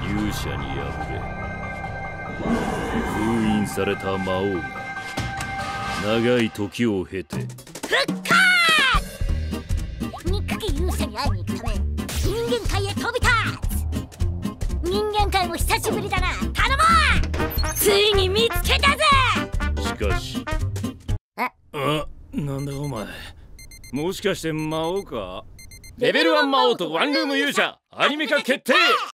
勇者に敗れ封印された魔王が長い時を経て復活。憎き勇者に会いに行くため人間界へ飛び立つ。人間界も久しぶりだな。頼もう。ついに見つけたぜ。 しかしなんだお前、もしかして魔王か？レベル1魔王とワンルーム勇者アニメ化決定。